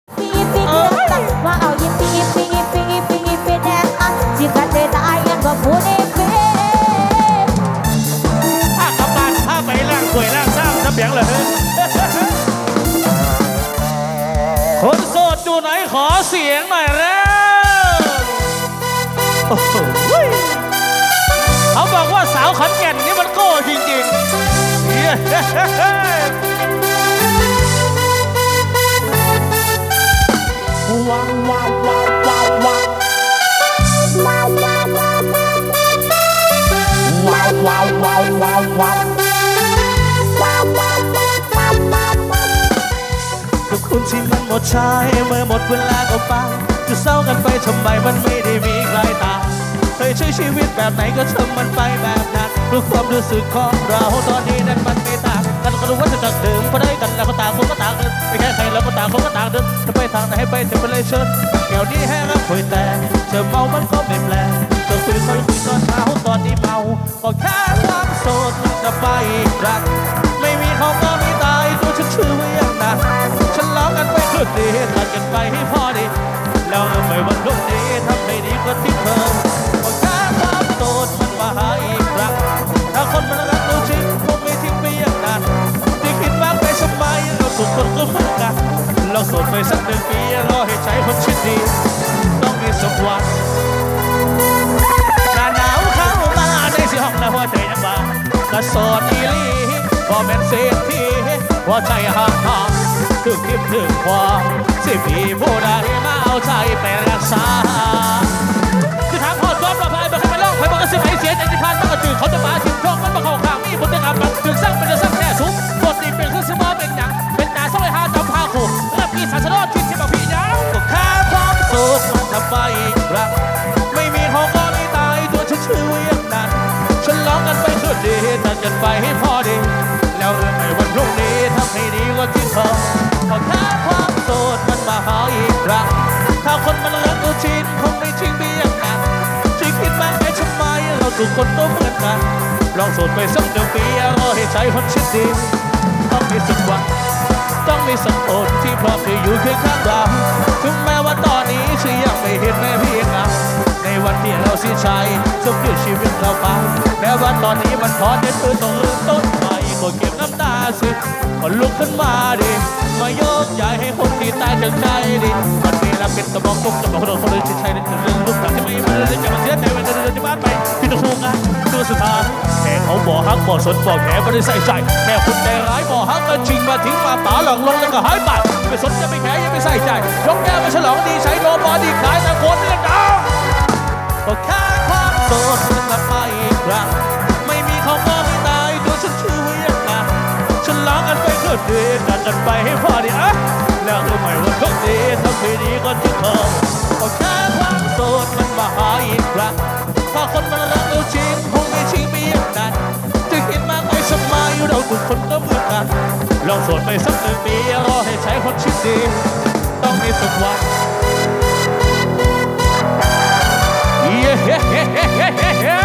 ปีปีตักว่าเอายิปีปีปีปีปีแดงอ่ะสิกันได้ตายยังก็พูดได้เป็นถ้ากำปั้นถ้าไปล่างสวยล่างสร้างน้ำเบียงเลยคนโสดอยู่ไหนขอเสียงหน่อยแล้วโอ้โหเขาบอกว่าสาวขอนแก่นนี่มันโก้จริงๆว้าวว้าวว้าวว้าวว้าวว้าวว้าวว้าวว้าวว้าวว้าวว้าวว้าวกับคุณที่มันหมดใช้เมื่อหมดเวลาก็ไปจะเศร้ากันไปทำไมมันไม่ได้มีใครตามเคยใช้ชีวิตแบบไหนก็ทำมันไปแบบนั้นรู้ความรู้สึกของเราตอนนี้นั้นมันไม่ต่างกันก็รู้ว่าจะจากเดิมพอได้กันแล้วก็ต่างคนก็ต่างเดินไม่แค่ใครแล้วก็ต่างคนก็ต่างเดินจะไปทางไหนให้ไปเทมเพลเชอร์แก้วนี้แห้งแล้วคุยแต่เธอเมามันก็ไม่แปลกเธอคุยตอนเช้าตอนนี้เมาก็แค่ความโสดจะไปอีกครั้งไม่มีเขาก็ไม่ตายตัวฉันชื่อว่าอย่างนั้นฉันล้อกันไปคืนดีตัดกันไปให้พอดีแล้วไม่วันพรุ่งนี้ทำให้ดีกว่าที่เธอก็แค่ความโสดมันมาหาอีกครั้งถ้าคนมันรักเราจริงคงไม่ทิ้งไปอย่างนั้นที่คิดมากไปทำไมเราทุกคนก็เหมือนกันเราโสดไปสัก1 ปีรอให้ใจคนชิดดีต้องมีสักวันหน้าหนาวเข้ามาในสิห้องแล้วหัวใจยังบ้าก็โสดอีลีพอเป็นเศรษฐีหัวใจห่างห่างถึงทิพย์ถึงความสิมีผู้ใดมาเอาใจไปรักษาคือทางหอดซ้อมเราพายไปให้ไปล่องไปบอกกันสิให้เสียใจที่ผ่านมาก็จืดเขาจะมาถึงช่องมันมาเข้าข้างมีคนจะกลับมาถึงสร้างเป็นจะสร้างแน่สูงบทนี้เป็นเครื่องซื้อมาเป็นอย่างเป็นตาส่งเลยหาจำพาขู่รับพี่ศาสนาคิดที่บอกพี่ยังก็แค่ความโสดมันทำไปอีกครั้งไม่มีเขาก็ไม่ตายตัวฉันชื่อว่าอย่างนั้นฉันร้องกันไปคืนดีตัดกันไปให้พอดีแล้วในวันพรุ่งนี้ทำให้ดีกว่าที่เธอก็แค่ความโสดมันมาหาอีกครั้งถ้าคนมันรักเราจริงคงไม่ทิ้งไปอย่างนั้นที่คิดมากไปทำไมเราทุกคนก็เหมือนกันลองโสดไปสัก1 ปีรอให้ใจคนชิดดีต้องมีสักวันต้องมีสักคนที่พร้อมจะอยู่เคียงข้างเราถึงแม้ว่าตอนนี้ฉันยังไม่เห็นแม้เพียงเงาในวันที่เราสิ้นใจจะเปลี่ยนชีวิตเราไปแม้ว่าตอนนี้มันพอจะคือต้องเริ่มต้นใหม่ก็เก็บน้ำตาสิก็ลุกขึ้นมาดิมาโยกย้ายให้คนที่ตายจากใจดิมันมีรับเป็นกระบอกตุกจะบอกคนอื่นที่ใช้ในเรื่องลูกหลานที่ไม่มาเลยจะมาเสียใจวันเดินจะบ้านไปพี่ต้องคู่กันตัวสุดท้ายแค่เขาบอกฮักบอกสนบอกแหนไม่ได้ใส่ใจแค่คุณใจร้ายบอกฮักมาจริงมาทิ้งมาป่าหลังลงแล้วก็หายไปไม่สนจะไม่แคร์ยังไม่ใส่ใจยกแก้วมาฉลองดีใช้โนบอดีขายแต่คนเรื่องดาวก็แค่ความโสดมันกลับมาอีกครั้งไม่มีเขาก็ไม่ตายตัวฉันชื่อว่าอย่างนั้นฉันล้างกันไปคืนดีกันกันไปให้พอดีอ่ะแล้วก็ไม่ว่าทุกทีทำให้ดีก็ที่เธอก็แค่ความโสดมันมาหาอีกครั้งถ้าคนมันรักเราจริงคงไม่ทิ้งไปอย่างนั้นจะคิดมากไปทำไมเราทุกคนก็เหมือนกันลองโสดไปสัก1 ปีรอให้ใจคนชิดดีต้องมีสักวันเย้เฮ้เฮ้เฮ้เฮ้เฮ้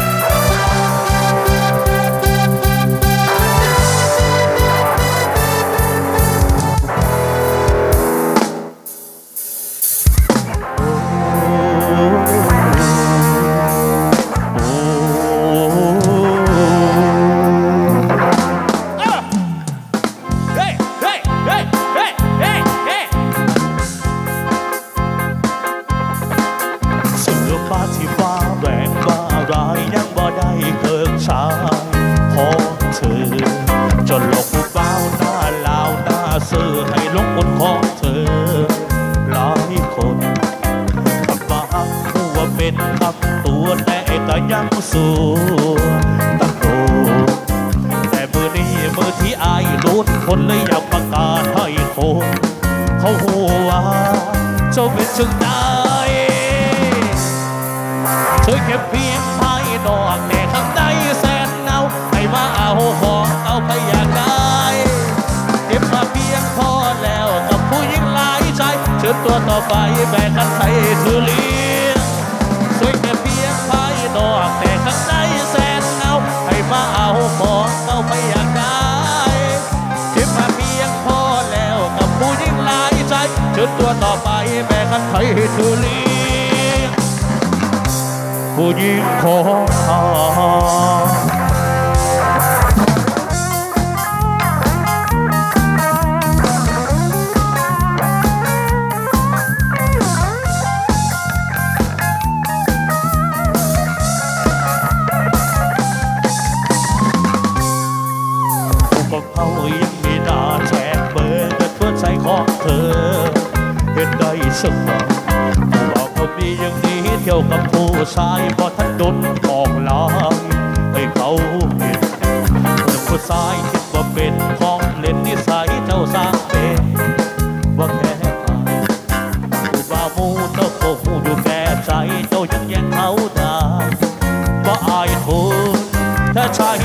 ยังสู้ตะโกนแต่มือนี้มือที่อายลุ้นคนเลยอยากประกาศให้คนเขาหัวเจ้าเป็นจึงได้ช่วยเก็บเพียงภายนอกแต่ข้างในแสนเงาให้มาเอาของเอาไปอยากได้เก็บมาเพียงพอแล้วกับผู้หญิงหลายใจเชิญตัวต่อไปแบกกันไปคือเลี้ยงช่วยเก็บเพียงภายนอกแต่ข้างในแสนเงาให้มาเอาของเอาไปอยากได้เก็บมาเพียงพอแล้วกับผู้หญิงหลายใจเชิชุดตัวต่อไปแม่กันไทยให้เธอเลี้ยงผู้หญิงของข้าเขายังมีหน้าแชร์เบอร์กับเพื่อนใจของเธอเห็นได้เสมอผู้บอกว่ามีอย่างนี้เที่ยวกับผู้ชายพอท่านโดนบอกลายให้เขาเห็นผู้ชายคิดว่าเป็นของเล่นนิสัยเจ้าสร้างเป็นว่าแค่ผู้บ่าวมูเจ้าโกหูอยู่แก่ใจเจ้ายังแย่งเขาได้ว่าอายคนถ้าชาย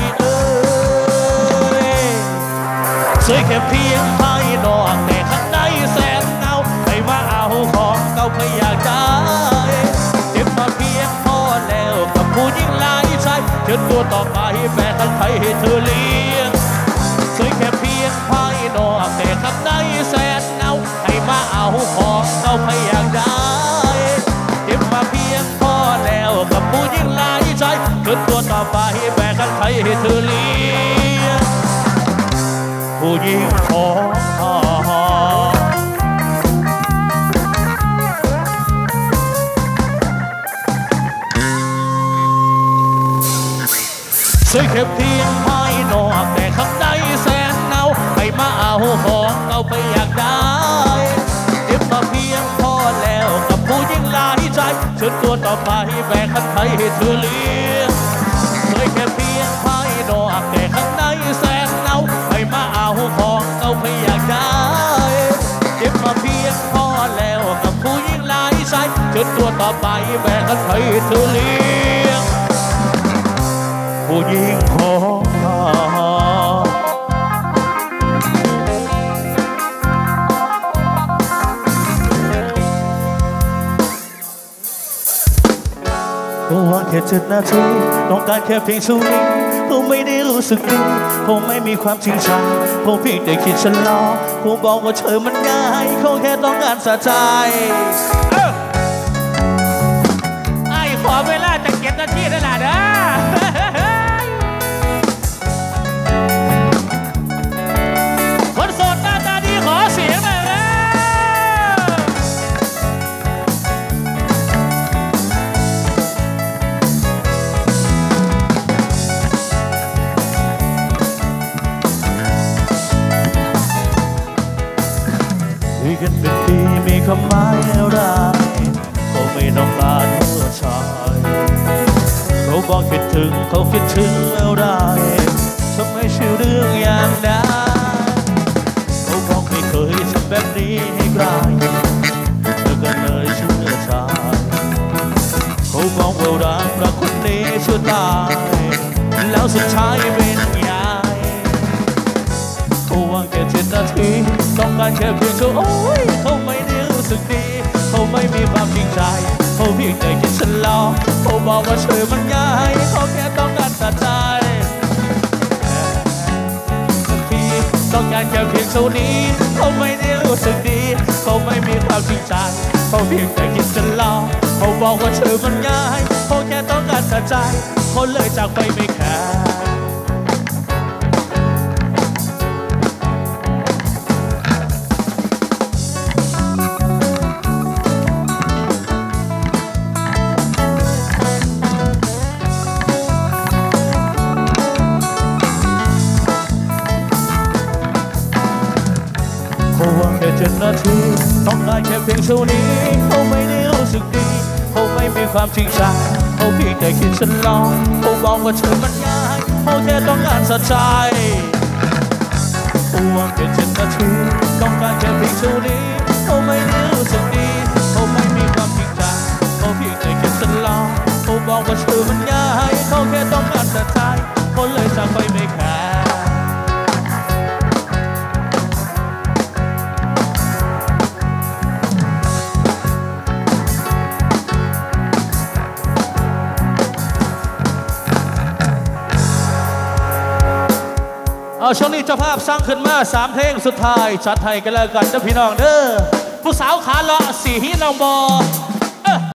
สวยแค่เพียงภายนอกแต่ข้างในแสนเงาไม่มาเอาของเก่าไม่อยากได้เจ็บมาเพียงพอแล้วกับผู้หญิงหลายใจเชิญตัวต่อไปแม่กันไทยให้เธอเลี้ยงสวยแค่เพียงภายนอกแต่ข้างในแสนเงาให้มาเอาของเก่าไม่อยากได้เจ็บมาเพียงพอแล้วกับผู้หญิงหลายใจเชิญตัวต่อไปแม่กันไทยให้เธอเลี้ยงผู้หญิงของข้าสวยแค่เพียงภายนอกแต่ข้างในแสนเงาไม่มาเอาของเราไปอยากได้เจ็บมาเพียงพอแล้วกับผู้หญิงหลายใจเชิญตัวต่อไปแบกขันไทยให้เธอเลี้ยงสวยแค่เพียงภายนอกแต่ข้างในแสนเงาไม่มาเอาของเราไปอยากได้เจ็บมาเพียงพอแล้วกับผู้หญิงหลายใจเชิญตัวต่อไปแบกขันไทยให้เธอเลี้ยงผู้หญิงของข้าว่าแค่7 นาทีต้องการแค่เพียงชั่วนี้คงไม่ได้รู้สึกดีคงไม่มีความจริงใจคงเพียงแต่คิดฉันล้อคงบอกว่าเธอมันง่ายคงแค่ต้องการสะใจไอ้ขอเวลาจะ7 นาทีนั่นแหละเด้อคนโสดหน้าตาดีขอเสียงหน่อยนะคุยกันเป็นปีมีความหมายอะไรเขาไม่ต้องการผู้ชายเขาบอกคิดถึงเขาคิดถึงอะไรทำไมชื่อเรื่องอย่างนั้นเขาบอกไม่เคยทำแบบนี้ให้ใครเธอก็เลยเชื่อชายเขาบอกว่ารักคนนี้ชั่วตายแล้วสุดท้ายเป็นไงเขาวางแค่7 นาทีต้องการแค่เพียงชั่วโอ้ยเขาไม่ได้รู้สึกดีเขาไม่มีความจริงใจเขาเพียงแต่คิดฉันล้อเขาบอกว่าเธอมันง่ายเขาแค่ต้องการตัดใจต้องการแค่เพียงเท่านี้เขาไม่ได้รู้สึกดีเขาไม่มีความจริงใจเขาเพียงแต่คิดจะลองเขาบอกว่าเธอมันง่ายเขาแค่ต้องการตัดใจเขาเลยจากไปไม่แคร์7 นาทีต้องการแค่เพียงเท่านี้เขาไม่ได้รู้สึกดีเขาไม่มีความจริงใจเขาเพียงแต่คิดฉันลองเขาบอกว่าเธอมันง่ายเขาแค่ต้องการสัจใจเขาวางแค่7 นาทีต้องการแค่เพียงเท่านี้เขาไม่ได้รู้สึกดีเขาไม่มีความจริงใจเขาเพียงแต่คิดฉันลองเขาบอกว่าเธอมันง่ายเขาแค่ต้องการสัจใจเขาเลยจากไปไม่แคร์ช่วงนี้เจ้าภาพสร้างขึ้นมา3 เพลงสุดท้ายจัดให้กันแล้วกันนะพี่น้องเด้อผู้สาวขาเลาะสีน้องบอ